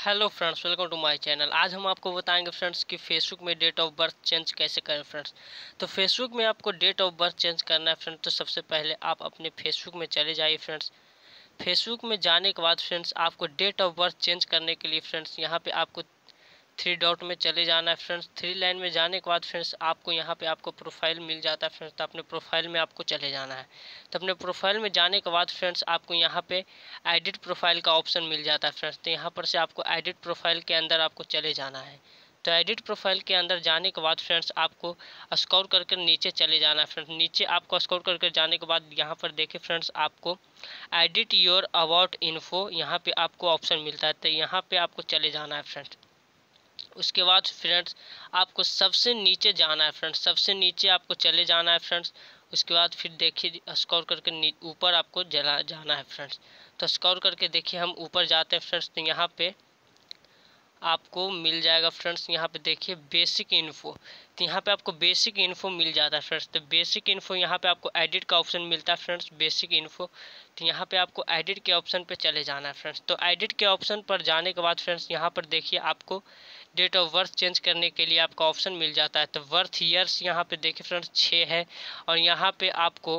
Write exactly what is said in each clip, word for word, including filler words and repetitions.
Hello friends, welcome to my channel. आज हम आपको बताएंगे फ्रेंड्स कि फेसबुक में डेट ऑफ बर्थ चेंज कैसे करें फ्रेंड्स। तो फेसबुक में आपको डेट ऑफ बर्थ चेंज करना है फ्रेंड्स। तो सबसे पहले आप अपने फेसबुक में चले जाइए फ्रेंड्स। फेसबुक में जाने के बाद फ्रेंड्स आपको डेट ऑफ बर्थ चेंज करने के लिए फ्रेंड्स यहाँ पे आपको थ्री डॉट में चले जाना है फ्रेंड्स। थ्री लाइन में जाने के बाद फ्रेंड्स आपको यहाँ पे आपको प्रोफाइल मिल जाता है फ्रेंड्स। तो अपने प्रोफाइल में आपको चले जाना है। तो अपने प्रोफाइल में जाने के बाद फ्रेंड्स आपको यहाँ पे एडिट प्रोफाइल का ऑप्शन मिल जाता है फ्रेंड्स। तो यहाँ पर से आपको एडिट प्रोफाइल के अंदर आपको चले जाना है। तो एडिट प्रोफाइल के अंदर जाने के बाद फ्रेंड्स आपको स्क्रॉल करके नीचे चले जाना है फ्रेंड्स। नीचे आपको स्क्रॉल करके जाने के बाद यहाँ पर देखिए फ्रेंड्स आपको एडिट योर अबाउट इन्फो यहाँ पे आपको ऑप्शन मिलता है। तो यहाँ पे आपको चले जाना है फ्रेंड्स। उसके बाद फ्रेंड्स आपको सबसे नीचे जाना है फ्रेंड्स। सबसे नीचे आपको चले जाना है फ्रेंड्स। उसके बाद फिर देखिए स्क्रॉल करके ऊपर आपको जला जाना है फ्रेंड्स। तो स्क्रॉल करके देखिए हम ऊपर जाते हैं फ्रेंड्स। तो यहाँ पे आपको मिल जाएगा फ्रेंड्स। यहाँ पे देखिए बेसिक इन्फो। तो यहाँ पे आपको बेसिक इन्फो मिल जाता है फ्रेंड्स। तो बेसिक इन्फो यहाँ पे आपको एडिट का ऑप्शन मिलता है फ्रेंड्स, बेसिक इन्फो। तो यहाँ पे आपको एडिट के ऑप्शन पे चले जाना है फ्रेंड्स। तो एडिट के ऑप्शन पर जाने के बाद फ्रेंड्स यहाँ पर देखिए आपको डेट ऑफ बर्थ चेंज करने के लिए आपका ऑप्शन मिल जाता है। तो बर्थ ईयर्स यहाँ पे देखिए फ्रेंड्स छः है। और यहाँ पे आपको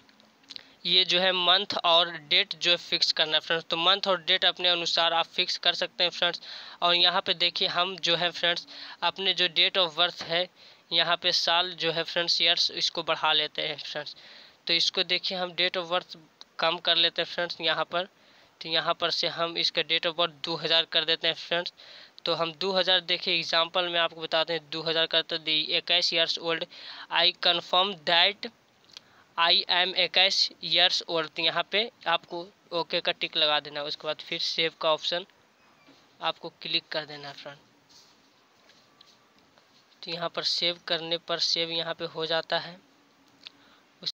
ये जो है मंथ और डेट जो है फिक्स करना है फ्रेंड्स। तो मंथ और डेट अपने अनुसार आप फिक्स कर सकते हैं फ्रेंड्स। और यहाँ पे देखिए हम जो है फ्रेंड्स अपने जो डेट ऑफ बर्थ है यहाँ पे साल जो है फ्रेंड्स ईयर्स इसको बढ़ा लेते हैं फ्रेंड्स। तो इसको देखिए हम डेट ऑफ बर्थ कम कर लेते हैं फ्रेंड्स यहाँ पर। तो यहाँ पर से हम इसका डेट ऑफ बर्थ दो हज़ार कर देते हैं फ्रेंड्स। तो हम दो हज़ार देखिए एग्जांपल में आपको बताते हैं दो हज़ार करते दी इक्कीस years old. I confirm that I am इक्कीस ईयर्स ओल्ड। यहाँ पे आपको ओके का टिक लगा देना है। उसके बाद फिर सेव का ऑप्शन आपको क्लिक कर देना है फ्रेंड। तो यहाँ पर सेव करने पर सेव यहाँ पे हो जाता है।